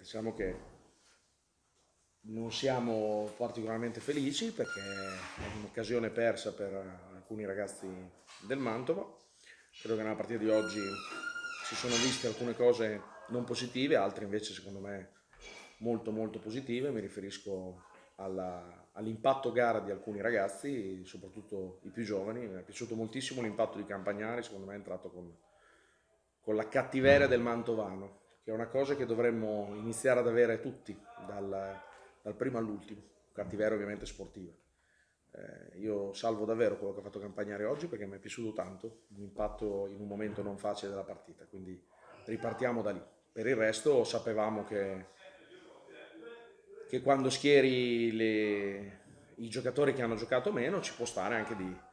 diciamo che non siamo particolarmente felici perché è un'occasione persa per alcuni ragazzi del Mantova. Credo che nella partita di oggi si sono viste alcune cose non positive, altre invece secondo me molto molto positive. Mi riferisco all'impatto gara di alcuni ragazzi, soprattutto i più giovani. Mi è piaciuto moltissimo l'impatto di Campagnari, secondo me è entrato con la cattiveria del mantovano, che è una cosa che dovremmo iniziare ad avere tutti, dal primo all'ultimo, cattiveria ovviamente sportiva. Io salvo davvero quello che ha fatto Campagnari oggi perché mi è piaciuto tanto, l'impatto in un momento non facile della partita, quindi ripartiamo da lì. Per il resto sapevamo che quando schieri i giocatori che hanno giocato meno ci può stare anche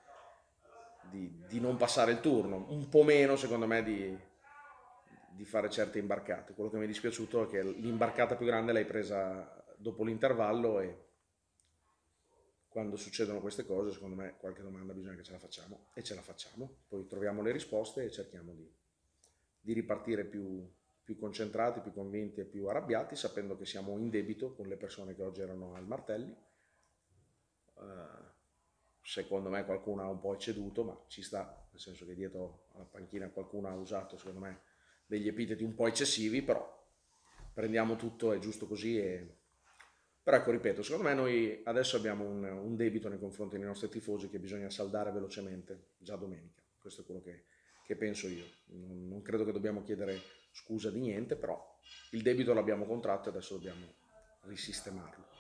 di non passare il turno, un po' meno secondo me di fare certe imbarcate. Quello che mi è dispiaciuto è che l'imbarcata più grande l'hai presa dopo l'intervallo e quando succedono queste cose secondo me qualche domanda bisogna che ce la facciamo e ce la facciamo, poi troviamo le risposte e cerchiamo di ripartire più concentrati, più convinti e più arrabbiati, sapendo che siamo in debito con le persone che oggi erano al Martelli. Secondo me qualcuno ha un po' ecceduto, ma ci sta, nel senso che dietro alla panchina qualcuno ha usato, secondo me, degli epiteti un po' eccessivi, però prendiamo tutto, è giusto così. Però ecco, ripeto, secondo me noi adesso abbiamo un debito nei confronti dei nostri tifosi che bisogna saldare velocemente già domenica. Questo è quello che penso io. Non credo che dobbiamo chiedere scusa di niente, però il debito l'abbiamo contratto e adesso dobbiamo risistemarlo.